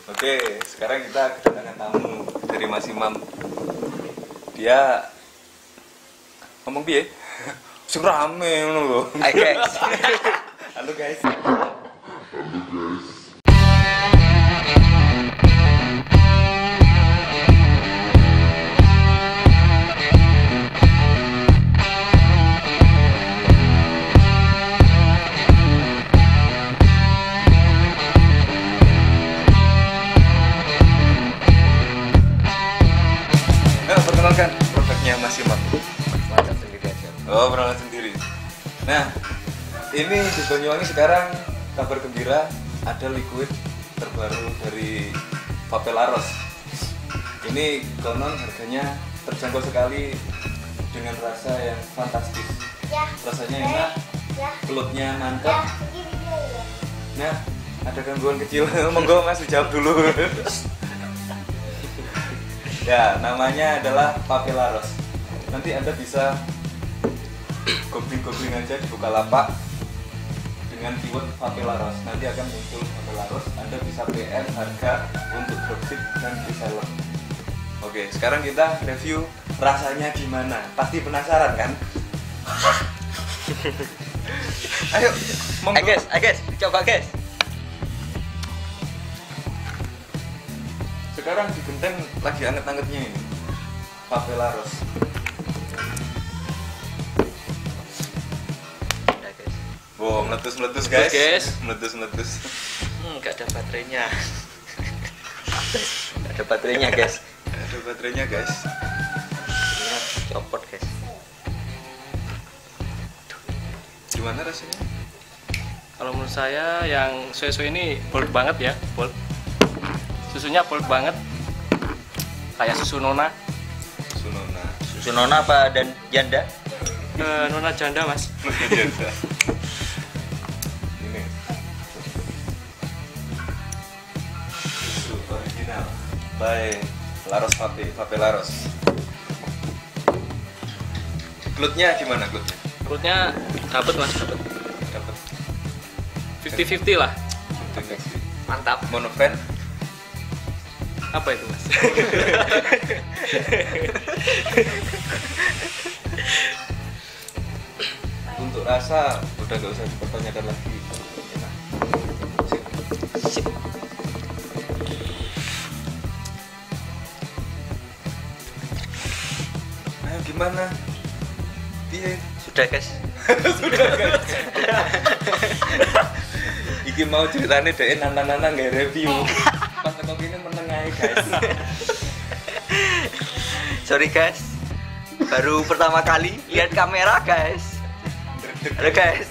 Oke, sekarang kita kedatangan tamu dari Mas Imam. Dia ngomong piye? Sing rame ngono lho. Hai guys. Halo guys. Perkenalkan produknya Mas Imam. Macam sendiri aja. Oh, perkenalan sendiri. Nah, ini di Banyuwangi sekarang kabar gembira, ada liquid terbaru dari Papelaros. Ini konon harganya terjangkau sekali dengan rasa yang fantastis. Ya. Rasanya enak, Ya. pelutnya Ya. mantap. Begini dia ya. Nah, ada gangguan kecil. Monggo Mas dijawab dulu. Ya, namanya adalah Papelaros. Nanti Anda bisa googling aja di Bukalapak dengan keyword Papelaros. Nanti akan muncul Papelaros. Anda bisa PM harga untuk dropship dan reseller. Oke, sekarang kita review rasanya gimana. Pasti penasaran kan? Ayo, monggo. Guys, coba guys. Sekarang di Genteng lagi anget-angetnya ini Papelaros. Udah guys. Wow, meletus-meletus guys. Guys. Meletus-meletus. Gak ada baterainya. Gak ada baterainya guys. Ada baterainya guys. Ini copot guys. Gimana rasanya? Kalau menurut saya yang susu ini bold banget ya, bold. Susunya bold banget, kayak susu Nona. Sunona. Susu Nona apa dan janda? Nona janda mas. Ini susu original by Laros Papelaros. Glutnya gimana glutnya? Perutnya dapet mas, dapet. Dapat 50-50 lah, mantap. monofriend. Apa itu mas? Untuk rasa udah nggak usah dipertanyakan lagi. Enak. Sip. Sip. Ayo gimana? Piye? Sudah guys. Sudah guys. Iki mau ceritanya deh nana nggak review. Pas teko kene meneng ae guys. Sorry guys. Baru pertama kali lihat kamera guys. Halo guys.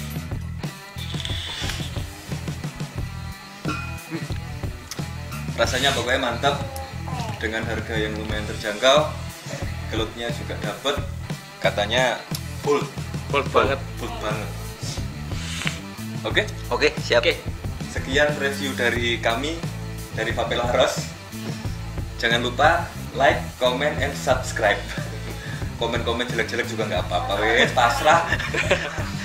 Rasanya pokoknya mantap dengan harga yang lumayan terjangkau. Gelutnya juga dapet. Katanya full Bold banget. Oke. Oke, siap. Oke. Sekian review dari kami dari Papelaros. Jangan lupa like, comment, and subscribe. Komen-komen jelek-jelek juga nggak apa-apa, wes pasrah.